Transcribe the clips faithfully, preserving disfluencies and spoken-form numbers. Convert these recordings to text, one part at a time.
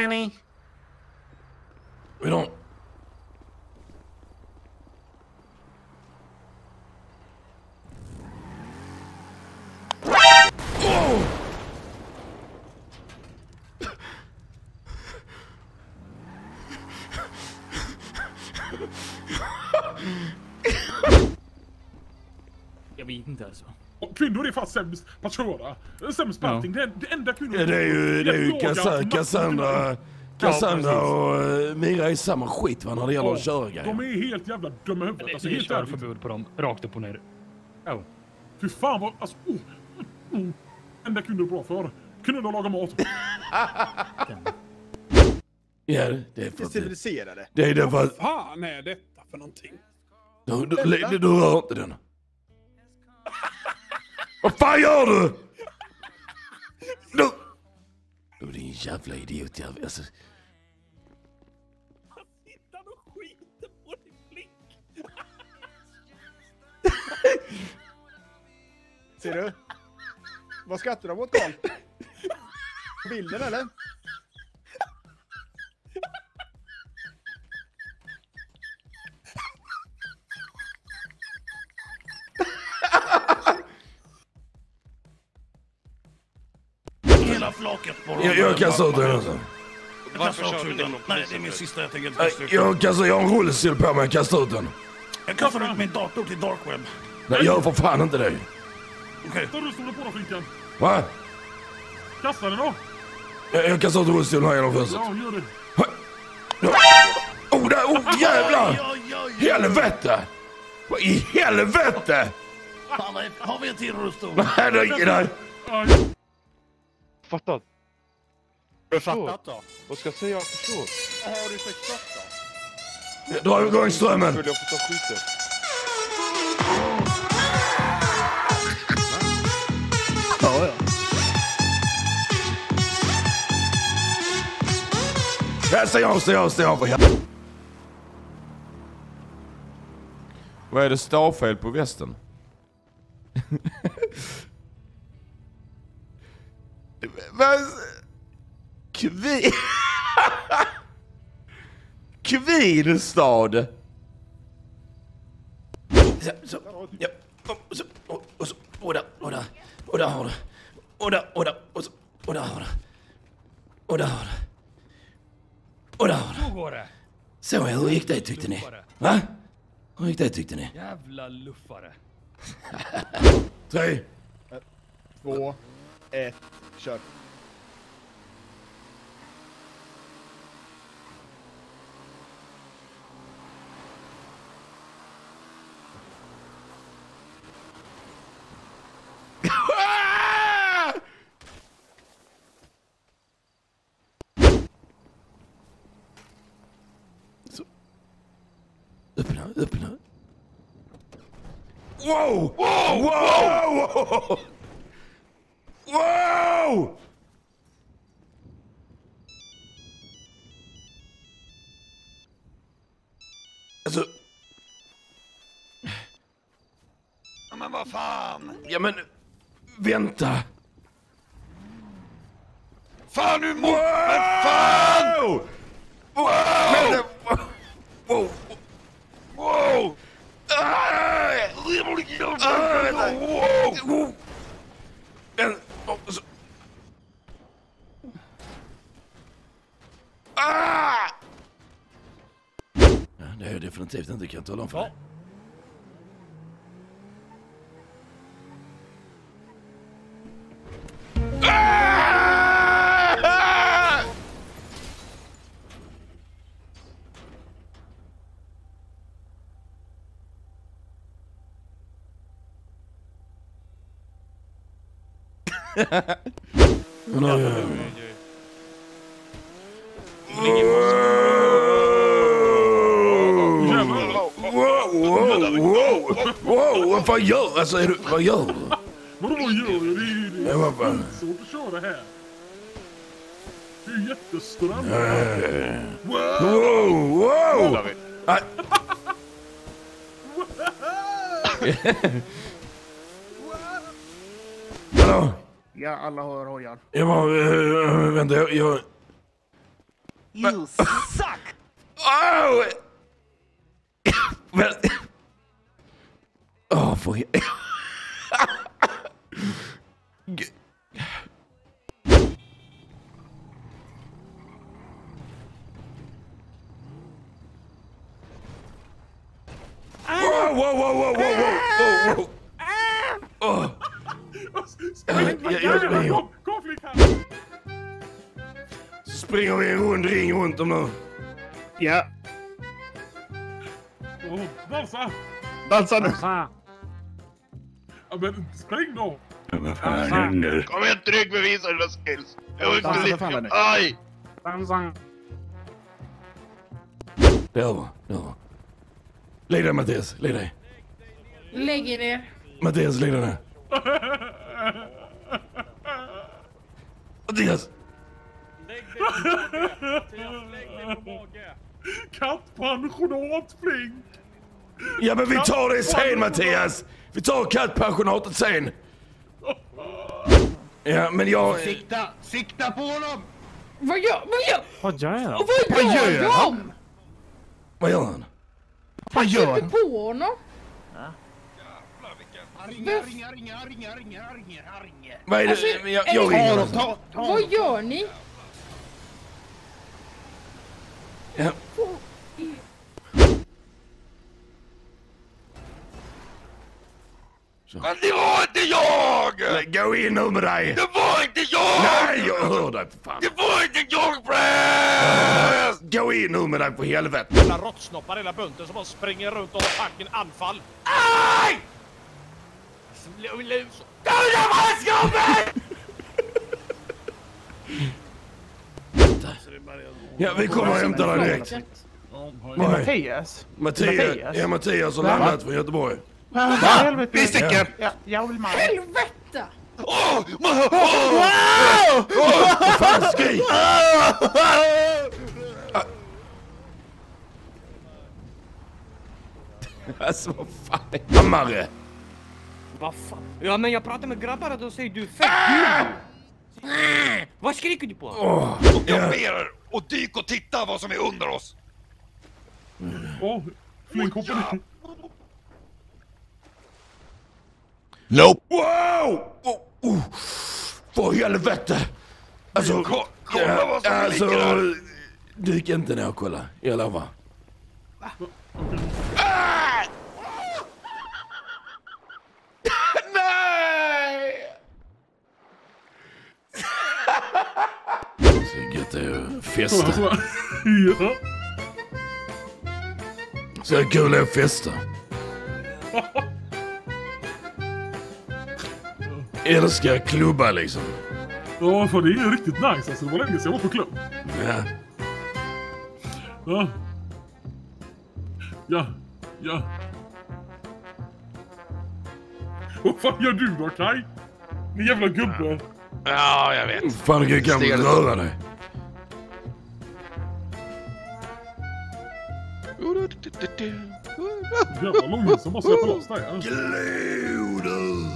Danny. We don't... Oh! Jag vet inte alltså. Och kvinnor är fast sämst på att köra. Sämst på allting. Det, det enda kvinnor... Ja, det är ju, det är ju Cassandra, Cassandra, Cassandra och uh, Mira är samma skit va, när det gäller ja, att köra grejer. De är helt jävla dumma huvudet. Det Alltså, är helt körförbud på dem, rakt upp och ner. Oh. Fy fan vad... Alltså, oh, oh. Enda kvinnor är bra för. Kvinnor lagar mat. Ja, det är för att... Civiliserade. Det är därför att... Vad fan är detta för någonting? Du, du, du, du rör inte den. Vad fan gör du? Du... Du är din jävla idiot jävla. Alltså... Han sitter och skiter på din blick. Ser du? Vad skrattar de åt, Carl? Bilden eller? Hela flaket på Jag, jag kastar ut den alltså. Varför kör du den? Nej, det är min sista. Jag tänker inte Nej, kasta ut jag kastar, jag har en rullstol på mig, jag kastar ut den. Jag kastar ut min dator till dark web. Nej, gör för fan inte det. Okej. Ta rullstolen på då, flickan. Va? Kasta den då. Jag, jag kastar ut rullstolen här genom fönstret. Ja, gör det. Oh, där, oh jävlar! Helvete! Vad i helvete? Fan, har vi en till rullstol? Nej, det är inte där. Fattat. Har du fattat då? Vad ska jag säga? Jag förstår. Har du förstått då? Dra igång strömmen. Skulle jag få ta skiten? Ja, ja. Ja, stäng av, stäng av, stäng av för helvete. Vad är det stavfel på västen? Vad? Kvin... Kvinstad. Så, så, ja. Och så, och, och så, och där, och där, och där har du. Och där, och där, och så, och där har du. Och där har du. Och där har du. Så går det. Så, ja, hur gick det tyckte ni? Va? Hur gick det tyckte ni? Jävla luffare. Tre. Två, ett, kör. Så. Öppna, öppna. Wow! Wow! Wow! Wow! Alltså... Men vad fan? Ja men... Vänta! Fan nu mot... Wow! Men fan! Wow! Men, wow! Wow! Ah! Ah, vänta. Wow! Men... oh, så- Ah! Ja, det är jag definitivt inte, kan jag tala om för dig. Ah! Men, oj, oj, oj. Wow, wow, wow, wow, vad fan gör, alltså, är du, vad gör du? Vadå vad gör jag? Det är ju Ja, vad fan? svårt att köra här. Det är ju jättestrand. Wow, wow! Aj. Hallå? Ja, alla har hojar. Jag bara, äh, vänta, jag, jag... You suck! Oh! Men... Åh, för... Wow, wow, wow, wow, wow, wow, wow. Åh. Jag, jag, jag springer. Kom, kom flick här! Springer vi en rund ring runt om nu. Ja. Oh, dansa! Dansa nu. Dansa! Ja, men spring då! Vad fan händer? Kom igen, tryck bevisa dina skills. Jag vill Dansa inte för fan, Lenny. Aj! Dansa! Det är över. Det är över. Lägg dig, Mattias. Lägg dig. Lägg er ner. Mattias, lägg dig ner. Mattias! Lägg dig på mage! Lägg dig på mage! Kattpensionat, Flink! Ja, men vi tar det sen, Mattias! Vi tar kattpensionatet sen! Ja, men jag... Sikta! Sikta på honom! Vad gör, vad gör, Vad gör jag? och vad Vad gör gör de? Vad gör han? Vad gör Uppe han? på honom? Han ringer, ringer, ringer, ringer, ringer, ringer, ringer. Vad är det? Alltså, jag är jag det- ringer. Ta dem, ta, ta Vad dem. gör ni? Ja. Men det var inte jag! Gå in nu med dig! Det var inte jag! Nej, jag hör dig för fan! Det var inte jag, Press! Gå in nu med dig för helvete! Jävla råttsnoppar hela bunten som bara springer runt och har fucking anfall. Aj! Döda maskapet! Ja, vi kommer och hämtar dig direkt. Nej, Mattias? Mattias. Mattias? Ja, Mattias har landat från Göteborg. Va? Vi sticker! Ja, jag vill med. Helvete! Åh! ma- åh! Vad fan, skrik! Alltså, vad fan är Hammare? Vad fan? Ja, men jag pratar med grabbar och då säger du fett gul. Vad skriker du på? Åh, Och jag ja. ber er att dyka och titta vad som är under oss. Åh, Flink hoppar ner. Nope. Wow! Oh, oh. För helvete! Alltså, Ko- kolla vad som alltså, ligger där. dyk inte ner och kolla, jag lovar. Nej! Så gött det är att festa. Ja. Så kul är att festa. Älskar klubba liksom. Ja, för det är riktigt nice alltså. Det var länge sedan jag var på klubb. Ja. Ja. Ja. Ja. Vad fan gör du då, Kaj? Din jävla gubbe. Ja, jag vet. Fan, du kan Steget. röra dig. Jävla långhus som bara släpper loss dig. Ja. Gloder!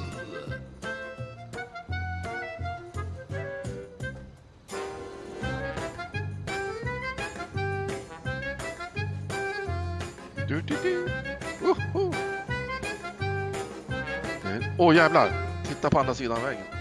Du, du, du. Woho! Åh, oh, jävlar. Titta på andra sidan vägen.